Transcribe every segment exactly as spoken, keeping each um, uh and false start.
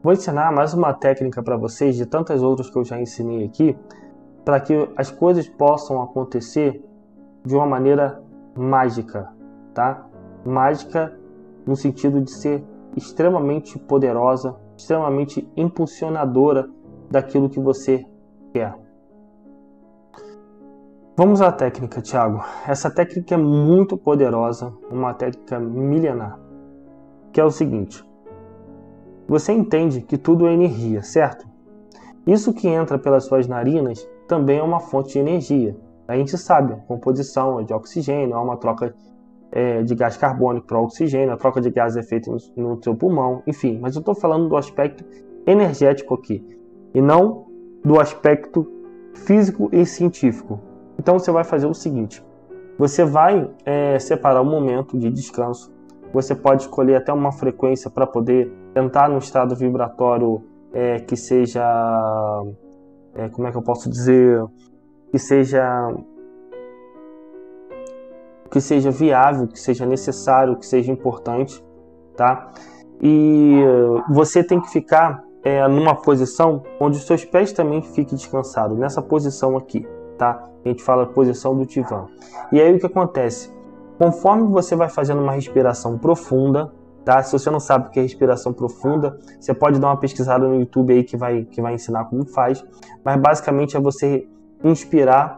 Vou ensinar mais uma técnica para vocês, de tantas outras que eu já ensinei aqui, para que as coisas possam acontecer de uma maneira mágica, tá? Mágica no sentido de ser extremamente poderosa, extremamente impulsionadora daquilo que você quer. Vamos à técnica, Thiago. Essa técnica é muito poderosa, uma técnica milenar, que é o seguinte: você entende que tudo é energia, certo? Isso que entra pelas suas narinas também é uma fonte de energia. A gente sabe, a composição é de oxigênio, há uma troca é, de gás carbônico para oxigênio, a troca de gás é feita no, no seu pulmão, enfim. Mas eu estou falando do aspecto energético aqui, e não do aspecto físico e científico. Então você vai fazer o seguinte: você vai é, separar um momento de descanso. Você pode escolher até uma frequência para poder entrar num estado vibratório é, que seja, é, como é que eu posso dizer, que seja, que seja viável, que seja necessário, que seja importante, tá? E você tem que ficar é, numa posição onde os seus pés também fiquem descansados, nessa posição aqui, tá? A gente fala posição do divã. E aí o que acontece? Conforme você vai fazendo uma respiração profunda, tá? Se você não sabe o que é respiração profunda, você pode dar uma pesquisada no YouTube aí que vai, que vai ensinar como faz. Mas basicamente é você inspirar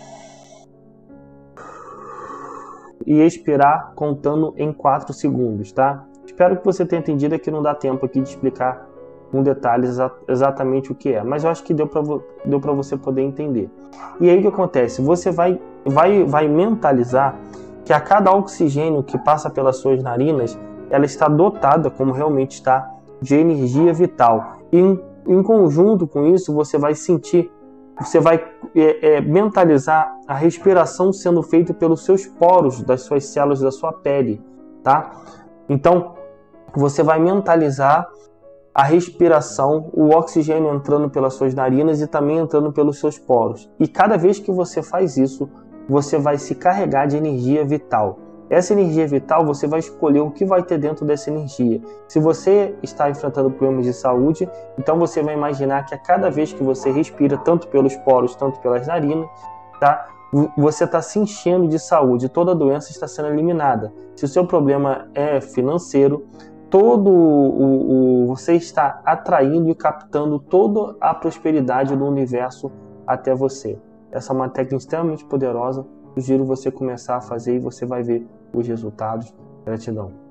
e expirar contando em quatro segundos, tá? Espero que você tenha entendido, que não dá tempo aqui de explicar com detalhes exa exatamente o que é, mas eu acho que deu para deu para você poder entender. E aí o que acontece? Você vai, vai, vai mentalizar que a cada oxigênio que passa pelas suas narinas, ela está dotada, como realmente está, de energia vital. E em, em conjunto com isso, você vai sentir, você vai é, é, mentalizar a respiração sendo feita pelos seus poros, das suas células da sua pele, tá? Então, você vai mentalizar a respiração, o oxigênio entrando pelas suas narinas e também entrando pelos seus poros. E cada vez que você faz isso, você vai se carregar de energia vital. Essa energia vital, você vai escolher o que vai ter dentro dessa energia. Se você está enfrentando problemas de saúde, então você vai imaginar que a cada vez que você respira, tanto pelos poros, tanto pelas narinas, tá? Você está se enchendo de saúde, toda a doença está sendo eliminada. Se o seu problema é financeiro, todo o, o, você está atraindo e captando toda a prosperidade do universo até você. Essa é uma técnica extremamente poderosa. Sugiro você começar a fazer e você vai ver os resultados. Gratidão.